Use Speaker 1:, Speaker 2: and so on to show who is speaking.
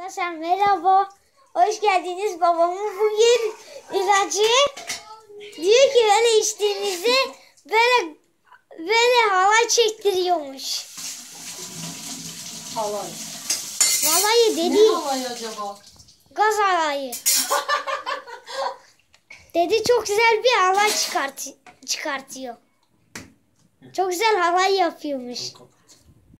Speaker 1: Arkadaşlar merhaba. Hoş geldiniz. Babamın bugün ilacı diyor ki böyle içtiğinizde böyle halay çektiriyormuş.
Speaker 2: Halay.
Speaker 1: Vallahi dedi.
Speaker 2: Ne halay acaba?
Speaker 1: Gaz halayı. Dedi çok güzel bir halay çıkartıyor. Çok güzel halay yapıyormuş.